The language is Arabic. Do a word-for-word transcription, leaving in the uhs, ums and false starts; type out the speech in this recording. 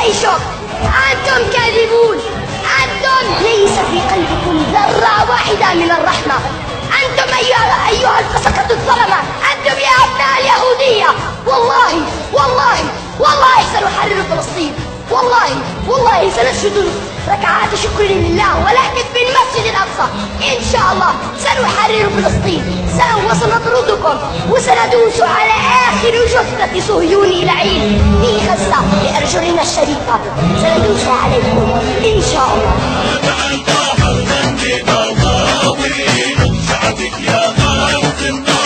جيشك. أنتم كاذبون، أنتم ليس في قلبكم ذرة واحدة من الرحمة. أنتم أيها أيها الفسقة الظلمة، أنتم يا أبناء اليهودية. والله والله والله سنحرر فلسطين، والله والله سنسجد ركعات شكر لله، ولكن في المسجد الأقصى إن شاء الله سنحرر فلسطين. وسنطردكم وسندوس على آخر جثة صهيوني لعين في غزة بأرجلنا الشريفة، سندوس عليكم إن شاء الله.